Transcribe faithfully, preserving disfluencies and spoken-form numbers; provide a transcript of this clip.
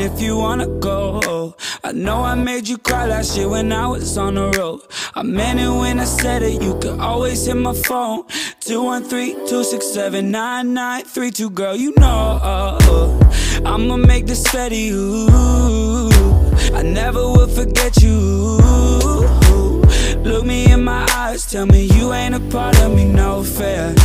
if you wanna go. I know I made you cry last year when I was on the road. I meant it when I said it, you could always hit my phone. Two one three, two six seven, nine nine three two, girl, you know I'ma make this steady, ooh. I never will forget you. Look me in my eyes, tell me you ain't a part of me, no fair.